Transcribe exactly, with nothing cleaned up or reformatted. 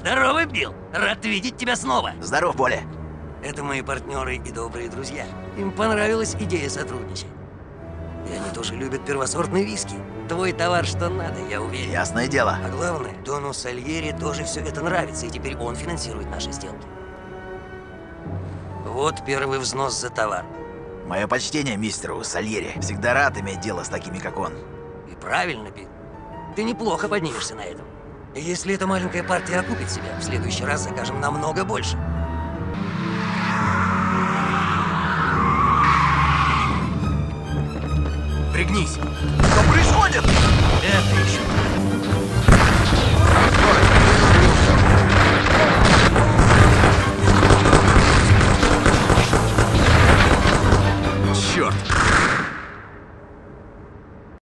Здорово, Билл! Рад видеть тебя снова! Здоров, Поля. Это мои партнеры и добрые друзья. Им понравилась идея сотрудничать. И они тоже любят первосортный виски. Твой товар что надо, я уверен. Ясное дело. А главное, Дону Сальери тоже все это нравится, и теперь он финансирует наши сделки. Вот первый взнос за товар. Мое почтение мистеру Сальери. Всегда рад иметь дело с такими, как он. И правильно, Билл. Ты неплохо поднимешься на этом. И если эта маленькая партия окупит себя, в следующий раз закажем намного больше. Пригнись. Что происходит? Это еще.